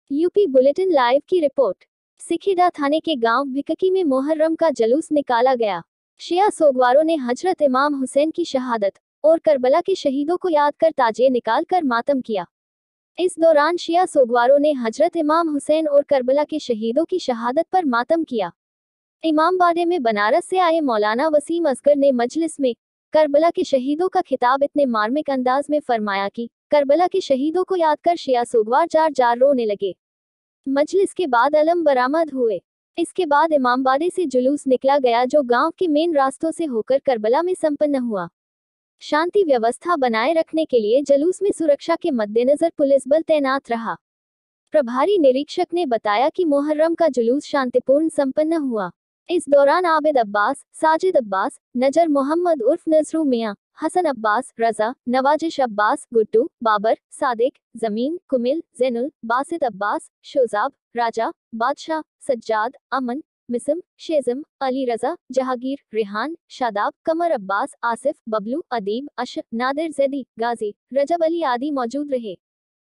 UP bulletin live की report. Sikhera थाने के गांव भिककी में मुहर्रम का जुलूस निकाला गया। शिया सोगवारों ने हजरत इमाम हुसैन की शहादत और करबला के शहीदों को याद कर ताजिए निकाल कर मातम किया। इस दौरान शिया सोगवारों ने हजरत इमाम हुसैन और करबला के शहीदों की शहादत पर मातम किया। इमामबाड़े में बनारस से आए मौलाना वसीम असगर ने मजलिस में करबला के शहीदों का खिताब इतने मार्मिक अंदाज में फरमाया कि करबला के शहीदों को याद कर शिया सोगवार जार जार रोने लगे। मजलिस के बाद अलम बरामद हुए। इसके बाद इमामबाड़े से जुलूस निकला गया जो गांव के मेन रास्तों से होकर करबला में संपन्न हुआ। शांति व्यवस्था बनाए रखने के लिए जुलूस में सुरक्षा के मद्देनजर पुलिस बल तैनात रहा। प्रभारी निरीक्षक ने बताया कि मुहर्रम का जुलूस शांतिपूर्ण संपन्न हुआ। इस दौरान आबिद अब्बास, साजिद अब्बास, नजर मोहम्मद उर्फ नजरू मियां, हसन अब्बास, रजा, नवाजिश अब्बास, गुड्डू, बाबर, सादिक, जमीन, कुमिल, जैनुल, बासित अब्बास, शोजाब, राजा, बादशाह, सज्जाद, अमन, मिसम, शेजम, अली रजा, जहांगीर, रेहान, शादाब, कमर अब्बास, आसिफ, बबलू, अदीब, अश, नादिर जैदी, गाजी, रजब अली आदि मौजूद रहे।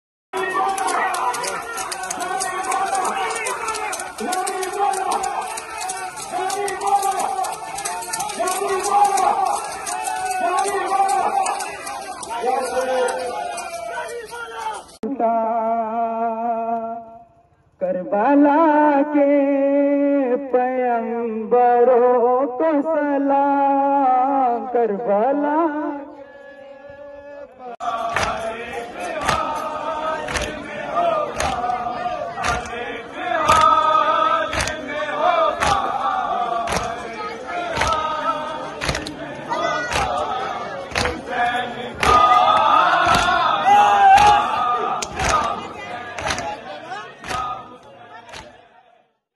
करबला के पैगंबरों को सलाम, करबला